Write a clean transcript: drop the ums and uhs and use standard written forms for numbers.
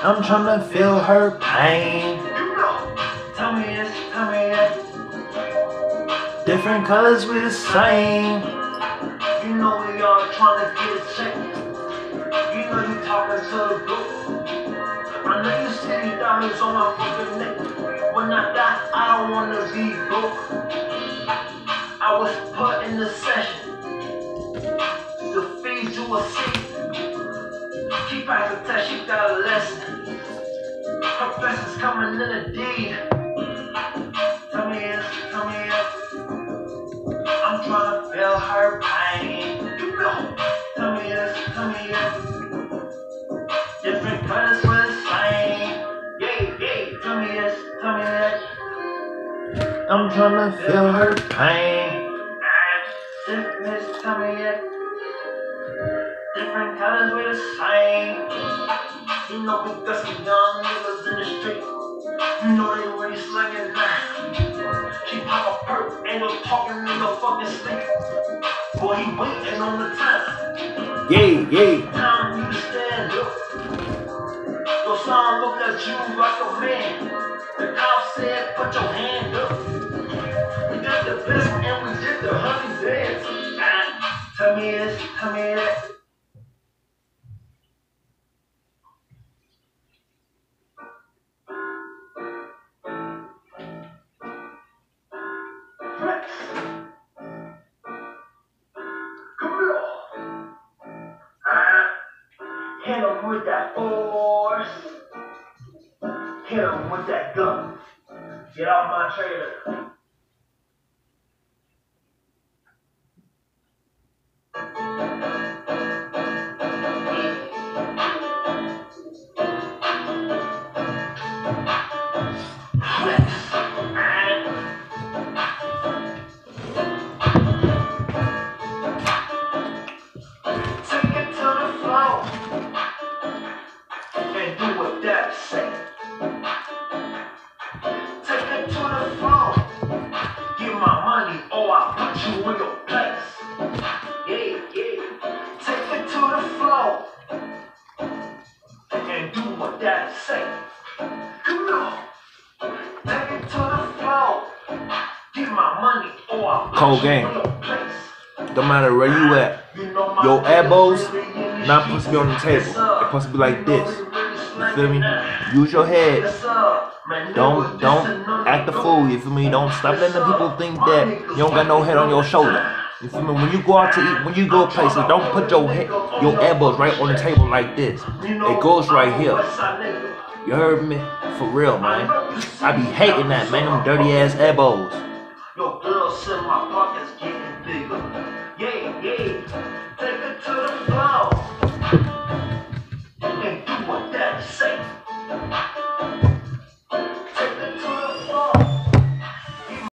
I'm tryna feel her pain. Tell me this, tell me that. Different colors, we the same. You know we all tryna get a check. You know you talking to the group. I know you see these diamonds on my fucking neck. When I die, I don't wanna be broke. I was put in the session to feed you a seat. She passed the test, she got a lesson. Her blessings coming in a deed. Tell me this, tell me this. I'm trying to feel her pain. Tell me this, tell me this. Different colors for the same. Yeah, yeah. Tell me this, tell me that. I'm tryna feel her pain. This, tell me that. Different colors we the same. You know we got some young niggas in the street. You know they really slanging now. She pop a perk, ain't no talking in no fucking sleep. Boy, he waiting on the time. Yeah. Time you to stand up. Your son looked at you like a man. The cop said, put your hand up. We did the best and we did the honey dance. Tell me this, tell me that. Hit him with that force. Hit him with that gun. Get off my trailer. Take it to the floor and do what that say. Take it to the floor. Give my money or I'll put you in your place. Yeah. Take it to the floor and do what that say. Come on. Take it to the floor. Give my money or I'll put Cold you game. in your place. Don't matter where you at. Your elbows not supposed to be on the table. They're supposed to be like this. You feel me? Use your head. Don't act a fool. You feel me? Don't stop letting the people think that you don't got no head on your shoulder. You feel me? When you go out to eat, when you go places, don't put your elbows right on the table like this. It goes right here. You heard me? For real, man. I be hating that, man. Them dirty ass elbows. Your girl said my pockets getting bigger. Yeah.